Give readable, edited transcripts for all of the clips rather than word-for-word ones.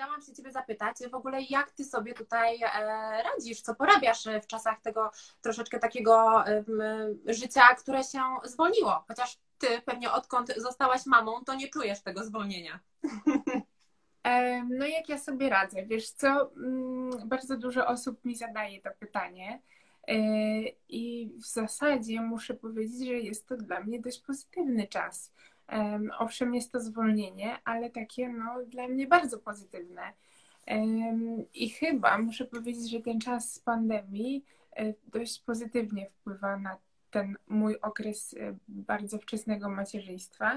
chciałam się ciebie zapytać w ogóle, jak ty sobie tutaj radzisz, co porabiasz w czasach tego troszeczkę takiego życia, które się zwolniło, chociaż ty pewnie odkąd zostałaś mamą, to nie czujesz tego zwolnienia. No jak ja sobie radzę? Wiesz co, bardzo dużo osób mi zadaje to pytanie i w zasadzie muszę powiedzieć, że jest to dla mnie dość pozytywny czas. Owszem, jest to zwolnienie, ale takie no, dla mnie bardzo pozytywne. I chyba muszę powiedzieć, że ten czas z pandemii dość pozytywnie wpływa na ten mój okres bardzo wczesnego macierzyństwa.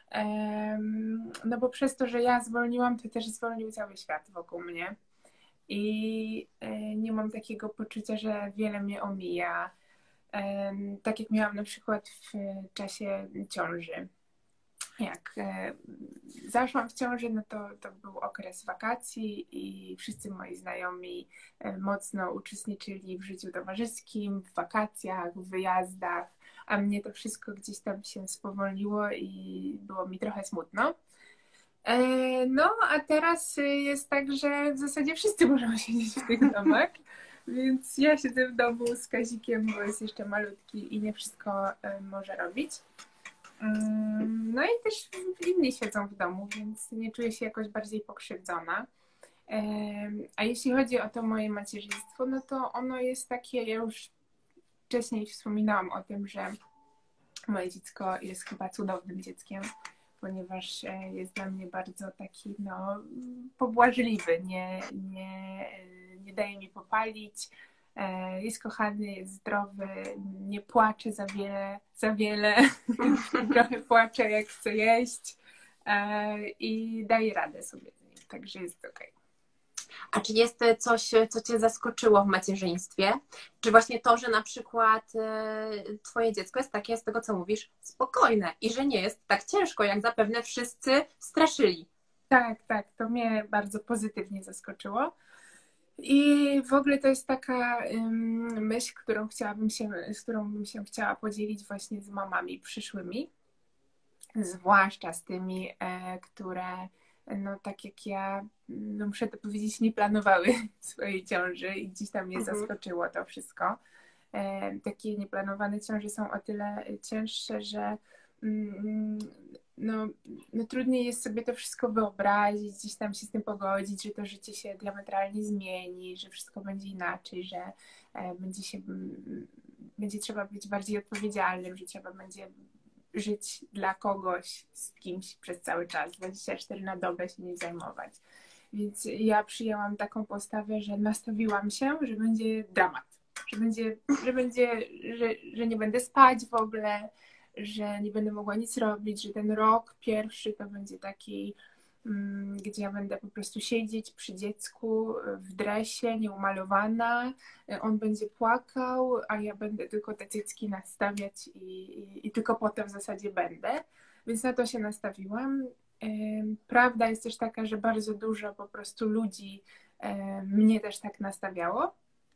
No bo przez to, że ja zwolniłam, to też zwolnił cały świat wokół mnie. I nie mam takiego poczucia, że wiele mnie omija. Tak jak miałam na przykład w czasie ciąży. Jak zaszłam w ciążę, no to był okres wakacji i wszyscy moi znajomi mocno uczestniczyli w życiu towarzyskim, w wakacjach, w wyjazdach, a mnie to wszystko gdzieś tam się spowolniło i było mi trochę smutno. No, a teraz jest tak, że w zasadzie wszyscy muszą siedzieć w tych domach, więc ja siedzę w domu z Kazikiem, bo jest jeszcze malutki i nie wszystko może robić. No i też inni siedzą w domu, więc nie czuję się jakoś bardziej pokrzywdzona. A jeśli chodzi o to moje macierzyństwo, no to ono jest takie, ja już wcześniej wspominałam o tym, że moje dziecko jest chyba cudownym dzieckiem, ponieważ jest dla mnie bardzo taki no, pobłażliwy, nie daje mi popalić, jest kochany, jest zdrowy, nie płacze za wiele, trochę płacze jak chce jeść i daje radę sobie z nim, także jest okej. A czy jest coś, co cię zaskoczyło w macierzyństwie? Czy właśnie to, że na przykład twoje dziecko jest takie, z tego co mówisz, spokojne i że nie jest tak ciężko, jak zapewne wszyscy straszyli? Tak, to mnie bardzo pozytywnie zaskoczyło. I w ogóle to jest taka myśl, z którą bym się chciała podzielić właśnie z mamami przyszłymi, zwłaszcza z tymi, które no tak jak ja, no muszę to powiedzieć, nie planowały swojej ciąży i gdzieś tam mnie zaskoczyło to wszystko. Takie nieplanowane ciąże są o tyle cięższe, że no, no trudniej jest sobie to wszystko wyobrazić, gdzieś tam się z tym pogodzić, że to życie się diametralnie zmieni, że wszystko będzie inaczej, że będzie trzeba być bardziej odpowiedzialnym, że trzeba będzie żyć dla kogoś, z kimś przez cały czas, 24 na dobę się nie zajmować. Więc ja przyjęłam taką postawę, że nastawiłam się, że będzie dramat, że nie będę spać w ogóle, że nie będę mogła nic robić, że ten rok pierwszy to będzie taki, gdzie ja będę po prostu siedzieć przy dziecku w dresie, nieumalowana, on będzie płakał, a ja będę tylko te cycki nastawiać i tylko potem w zasadzie będę. Więc na to się nastawiłam. Prawda jest też taka, że bardzo dużo po prostu ludzi mnie też tak nastawiało.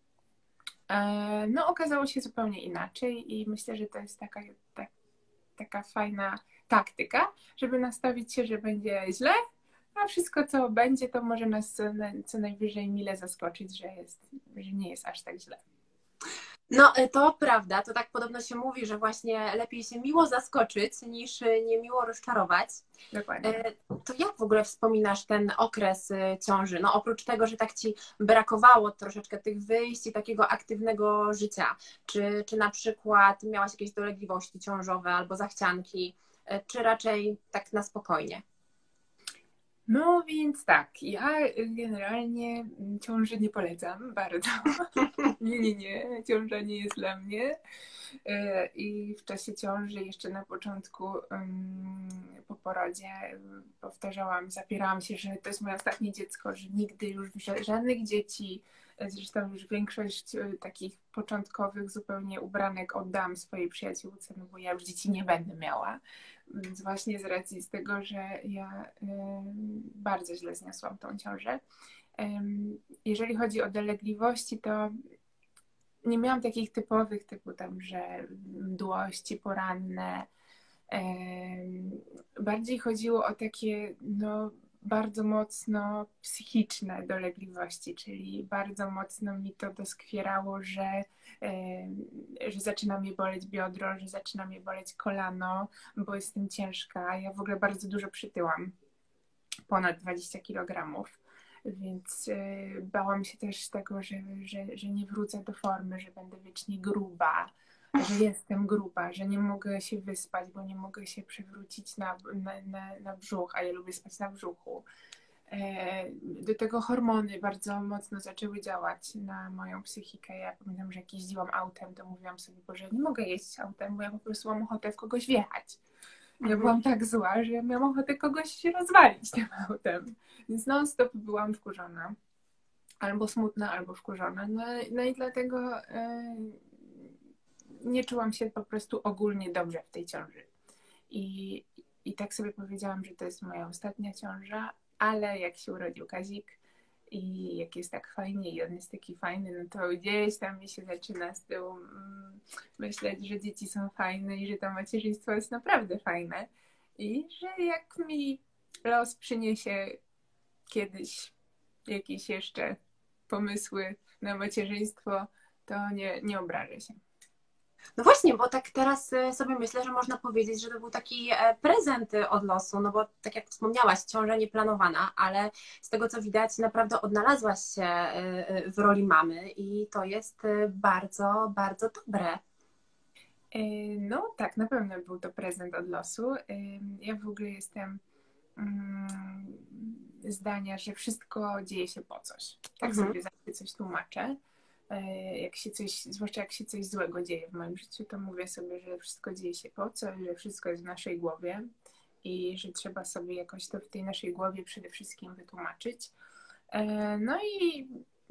No okazało się zupełnie inaczej i myślę, że to jest taka fajna taktyka, żeby nastawić się, że będzie źle, a wszystko co będzie, to może nas co najwyżej mile zaskoczyć, że nie jest aż tak źle. No, to prawda, to tak podobno się mówi, że właśnie lepiej się miło zaskoczyć niż niemiło rozczarować. Dokładnie. To jak w ogóle wspominasz ten okres ciąży? No oprócz tego, że tak ci brakowało troszeczkę tych wyjść i takiego aktywnego życia, czy na przykład miałaś jakieś dolegliwości ciążowe albo zachcianki, czy raczej tak na spokojnie? No więc tak, ja generalnie ciąży nie polecam bardzo. Nie, ciąża nie jest dla mnie. I w czasie ciąży, jeszcze na początku, po porodzie, powtarzałam, zapierałam się, że to jest moje ostatnie dziecko, że nigdy już żadnych dzieci. Zresztą już większość takich początkowych zupełnie ubranek oddam swojej przyjaciółce, no bo ja już dzieci nie będę miała. Więc właśnie z racji z tego, że ja bardzo źle zniosłam tą ciążę. Jeżeli chodzi o dolegliwości, to nie miałam takich typowych, typu tam, że mdłości poranne. Bardziej chodziło o takie no, bardzo mocno psychiczne dolegliwości, czyli bardzo mocno mi to doskwierało, że zaczyna mnie boleć biodro, że zaczyna mnie boleć kolano, bo jestem ciężka. Ja w ogóle bardzo dużo przytyłam, ponad 20 kg, więc bałam się też tego, że nie wrócę do formy, że będę wiecznie gruba, że jestem gruba, że nie mogę się wyspać, bo nie mogę się przewrócić na brzuch, a ja lubię spać na brzuchu. Do tego hormony bardzo mocno zaczęły działać na moją psychikę. Ja pamiętam, że jak jeździłam autem, to mówiłam sobie, Boże, nie mogę jeździć autem, bo ja po prostu mam ochotę w kogoś wjechać. Ja byłam tak zła, że ja miałam ochotę kogoś rozwalić tym autem. Więc non-stop byłam wkurzona. Albo smutna, albo wkurzona. No i dlatego nie czułam się po prostu ogólnie dobrze w tej ciąży. I tak sobie powiedziałam, że to jest moja ostatnia ciąża, ale jak się urodził Kazik i jak jest tak fajnie i on jest taki fajny, no to gdzieś tam mi się zaczyna z tyłu myśleć, że dzieci są fajne i że to macierzyństwo jest naprawdę fajne i że jak mi los przyniesie kiedyś jakieś jeszcze pomysły na macierzyństwo, to nie obrażę się. No właśnie, bo tak teraz sobie myślę, że można powiedzieć, że to był taki prezent od losu, no bo tak jak wspomniałaś, ciąża nieplanowana, ale z tego co widać naprawdę odnalazłaś się w roli mamy i to jest bardzo, bardzo dobre. No tak, na pewno był to prezent od losu. Ja w ogóle jestem zdania, że wszystko dzieje się po coś. Tak sobie zawsze coś tłumaczę. Jak się coś, zwłaszcza jak się coś złego dzieje w moim życiu, to mówię sobie, że wszystko dzieje się po coś, że wszystko jest w naszej głowie i że trzeba sobie jakoś to w tej naszej głowie przede wszystkim wytłumaczyć. No i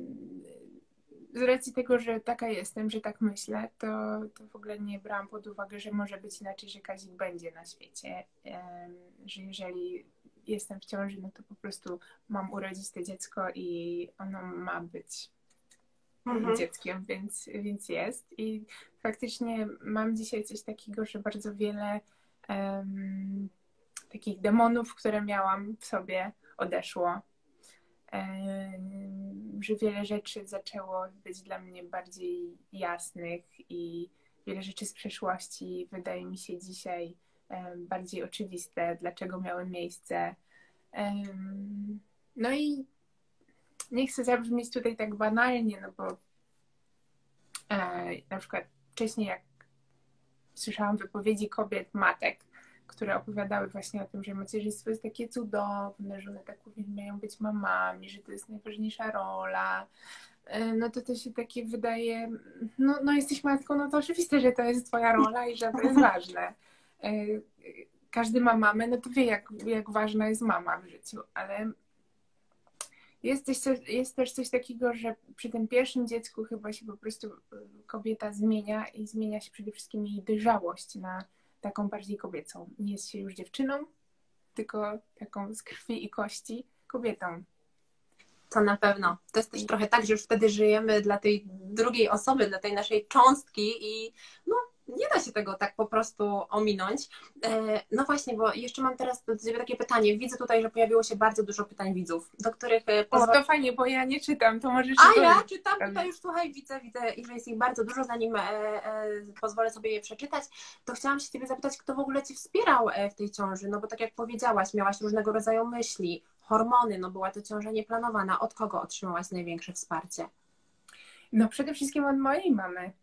z racji tego, że taka jestem, że tak myślę, to w ogóle nie brałam pod uwagę, że może być inaczej, że Kazik będzie na świecie, że jeżeli jestem w ciąży, no to po prostu mam urodzić to dziecko i ono ma być dzieckiem, więc jest. I faktycznie mam dzisiaj coś takiego, że bardzo wiele takich demonów, które miałam w sobie, odeszło. Że wiele rzeczy zaczęło być dla mnie bardziej jasnych i wiele rzeczy z przeszłości wydaje mi się dzisiaj bardziej oczywiste, dlaczego miały miejsce. No i nie chcę zabrzmieć tutaj tak banalnie, no bo na przykład wcześniej jak słyszałam wypowiedzi kobiet, matek, które opowiadały właśnie o tym, że macierzyństwo jest takie cudowne, że one tak uwielbiają być mamami, że to jest najważniejsza rola, no to się takie wydaje, no jesteś matką, no to oczywiste, że to jest twoja rola i że to jest ważne. Każdy ma mamę, no to wie, jak ważna jest mama w życiu, ale jest też coś takiego, że przy tym pierwszym dziecku chyba się po prostu kobieta zmienia i zmienia się przede wszystkim jej dojrzałość na taką bardziej kobiecą. Nie jest się już dziewczyną, tylko taką z krwi i kości kobietą. To na pewno. To jest też trochę tak, że już wtedy żyjemy dla tej drugiej osoby, dla tej naszej cząstki i no, nie da się tego tak po prostu ominąć. No właśnie, bo jeszcze mam teraz do Ciebie takie pytanie. Widzę tutaj, że pojawiło się bardzo dużo pytań widzów, do których pozwolę... to fajnie, bo ja nie czytam, to możesz... A ja czytam tutaj już, słuchaj, widzę, i że jest ich bardzo dużo, zanim pozwolę sobie je przeczytać, to chciałam się Ciebie zapytać, kto w ogóle Cię wspierał w tej ciąży, no bo tak jak powiedziałaś, miałaś różnego rodzaju myśli, hormony, no była to ciąża nieplanowana. Od kogo otrzymałaś największe wsparcie? No przede wszystkim od mojej mamy.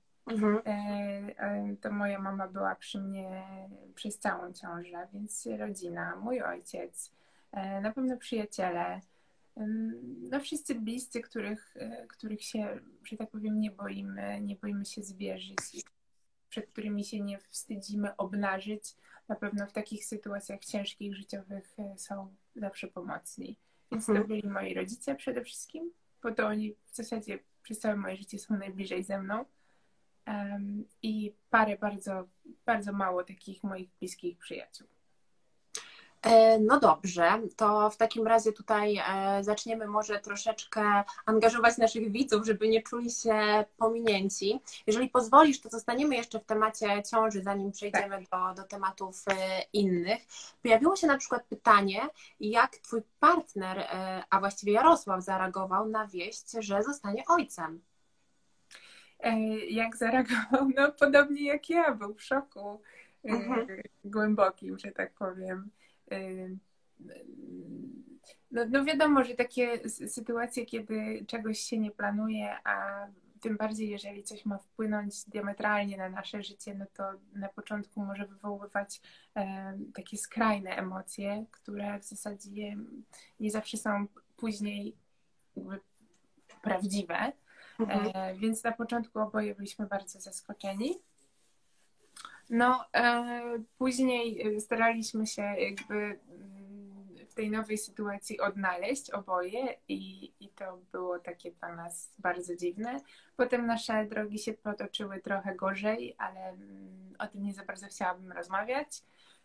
To moja mama była przy mnie przez całą ciążę, więc rodzina, mój ojciec, na pewno przyjaciele, no wszyscy bliscy, których się, że tak powiem, nie boimy się zwierzyć, przed którymi się nie wstydzimy obnażyć. Na pewno w takich sytuacjach ciężkich, życiowych są zawsze pomocni. Więc to byli moi rodzice przede wszystkim, bo to oni w zasadzie przez całe moje życie są najbliżej ze mną. I parę bardzo, bardzo mało takich moich bliskich przyjaciół. No dobrze, to w takim razie tutaj zaczniemy może troszeczkę angażować naszych widzów, żeby nie czuli się pominięci. Jeżeli pozwolisz, to zostaniemy jeszcze w temacie ciąży, zanim Tak. przejdziemy do tematów innych. Pojawiło się na przykład pytanie, jak twój partner, a właściwie Jarosław, zareagował na wieść, że zostanie ojcem. Jak zareagował? No podobnie jak ja, był w szoku Mhm, głębokim, że tak powiem. No wiadomo, że takie sytuacje, kiedy czegoś się nie planuje, a tym bardziej jeżeli coś ma wpłynąć diametralnie na nasze życie, no to na początku może wywoływać takie skrajne emocje, które w zasadzie nie zawsze są później jakby prawdziwe. mhm. Więc na początku oboje byliśmy bardzo zaskoczeni. No, później staraliśmy się jakby w tej nowej sytuacji odnaleźć oboje i to było takie dla nas bardzo dziwne. Potem nasze drogi się potoczyły trochę gorzej, ale o tym nie za bardzo chciałabym rozmawiać.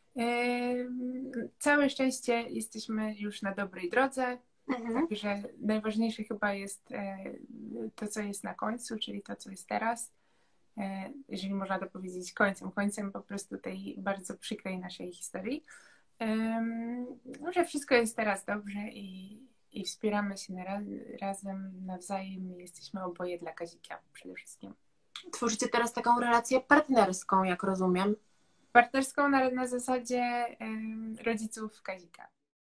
Całe szczęście jesteśmy już na dobrej drodze, Mhm. także najważniejsze chyba jest to, co jest na końcu, czyli to, co jest teraz, jeżeli można to powiedzieć końcem po prostu tej bardzo przykrej naszej historii. Że wszystko jest teraz dobrze i wspieramy się razem nawzajem. Jesteśmy oboje dla Kazika przede wszystkim. Tworzycie teraz taką relację partnerską, jak rozumiem. Partnerską na zasadzie rodziców Kazika.